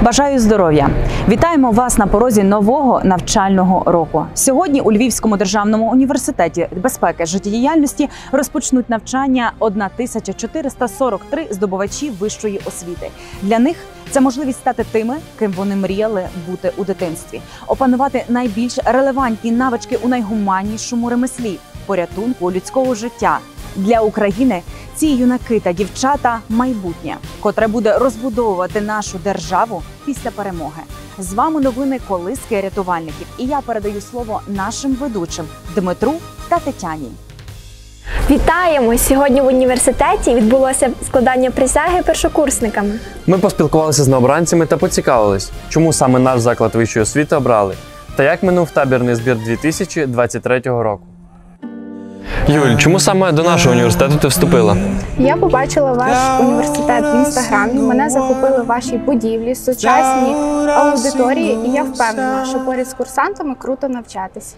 Бажаю здоров'я! Вітаємо вас на порозі нового навчального року. Сьогодні у Львівському державному університеті безпеки життєдіяльності розпочнуть навчання 1443 здобувачі вищої освіти. Для них це можливість стати тими, ким вони мріяли бути у дитинстві, опанувати найбільш релевантні навички у найгуманнішому ремеслі – порятунку людського життя. Для України ці юнаки та дівчата – майбутнє, котре буде розбудовувати нашу державу після перемоги. З вами новини колиски рятувальників. І я передаю слово нашим ведучим Дмитру та Тетяні. Вітаємо! Сьогодні в університеті відбулося складання присяги першокурсниками. Ми поспілкувалися з новобранцями та поцікавились, чому саме наш заклад вищої освіти обрали, та як минув табірний збір 2023 року. Юль, чому саме до нашого університету ти вступила? Я побачила ваш університет в інстаграмі, мене захопили ваші будівлі, сучасні аудиторії, і я впевнена, що поряд з курсантами круто навчатись.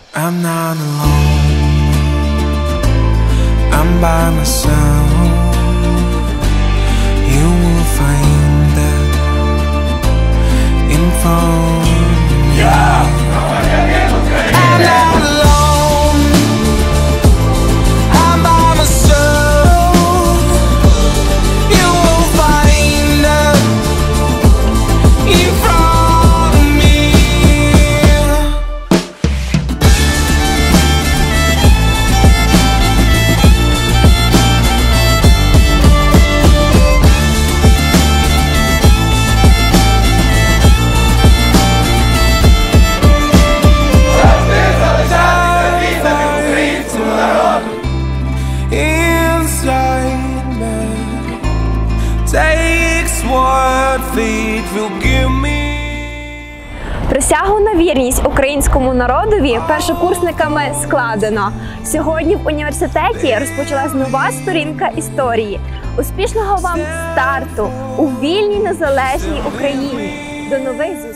Присягу на вірність українському народові першокурсниками складено. Сьогодні в університеті розпочалась нова сторінка історії. Успішного вам старту у вільній незалежній Україні. До нових зустрічей!